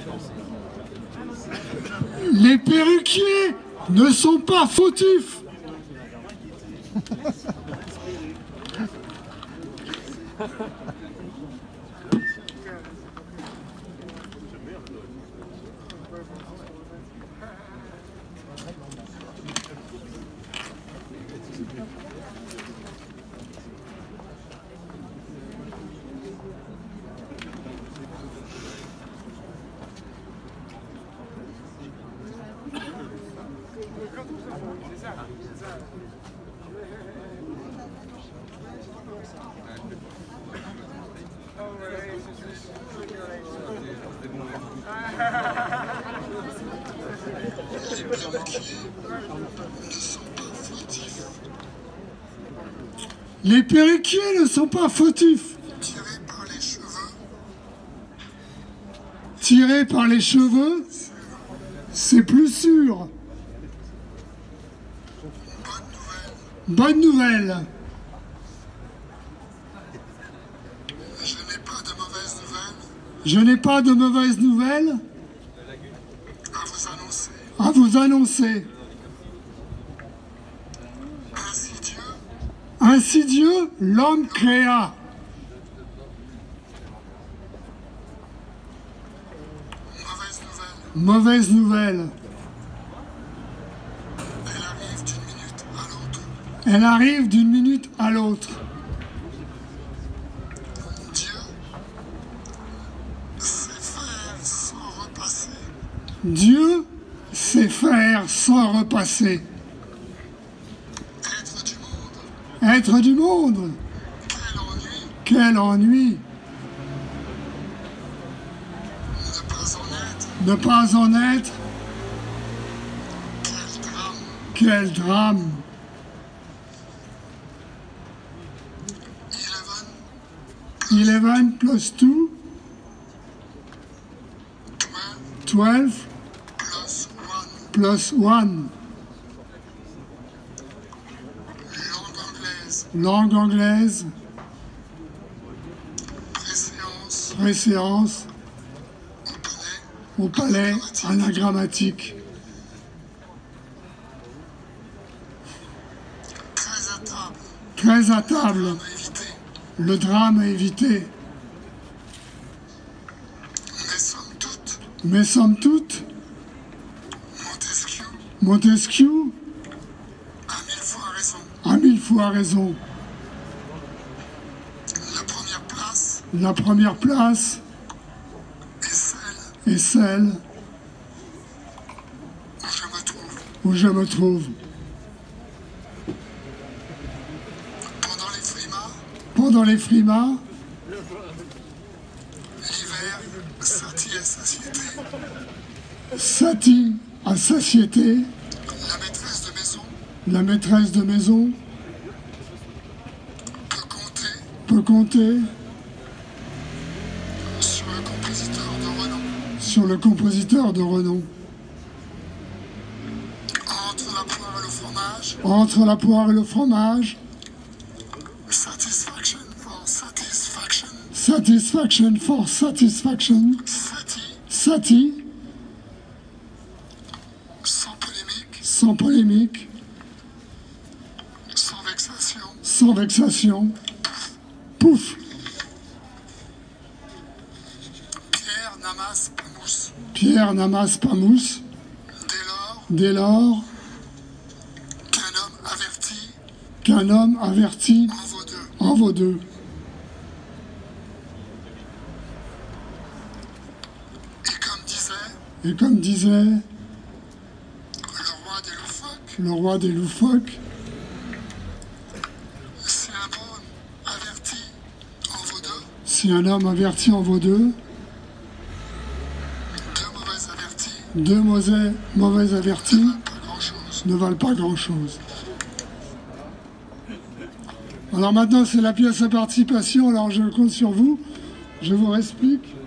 Les perruquiers ne sont pas fautifs. Les perruquiers ne sont pas fautifs. Tiré par les cheveux. Tiré par les cheveux, c'est plus sûr. Bonne nouvelle. Bonne nouvelle. Je n'ai pas de mauvaises nouvelles Je n'ai pas de mauvaises nouvelles à vous annoncer. à vous annoncer. Ainsi Dieu, l'homme créa. Mauvaise nouvelle. Mauvaise nouvelle. Elle arrive d'une minute à l'autre. Elle arrive d'une minute à l'autre. Dieu sait faire sans repasser. Dieu sait faire sans repasser. Être du monde. Être du monde. Quel ennui. Quel ennui. Ne pas en être. Ne pas en être. Quel drame. Quel drame. 11 plus 2. 12 plus 1. plus 1. Langue anglaise. Langue anglaise. Préséance. Préséance. Au palais. Au palais, anagrammatique. Très à table. Très à table. À éviter. Le drame à éviter. Mais somme toute. Montesquieu. A 1000 fois raison. A 1000 fois raison. La première place. La première place est celle est celle où je me trouve. où je me trouve. Pendant les frimas. Pendant les frimas. L'hiver, Satie et satiété. Satie à satiété. La maîtresse de maison La maîtresse de maison peut compter sur sur le compositeur de renom. sur le compositeur de renom. Entre la poire et le fromage, Entre la poire et le fromage. satisfaction for satisfaction. Satisfaction for satisfaction. Satie, Satie, sans polémique, sans polémique, sans vexation. sans vexation. Pouf. Pierre n'amasse pas mousse. Pierre n'amasse pas mousse. Dès lors Dès lors qu'un homme averti qu'un homme averti en vaut deux. en vaut deux. Et comme disait Et comme disait le roi des loufoques, le roi des loufoques, si un homme averti en vaut deux, si un homme averti en vaut deux, deux mauvais avertis pas grand-chose. ne valent pas grand-chose. Alors maintenant, c'est la pièce à participation, alors je compte sur vous, je vous explique.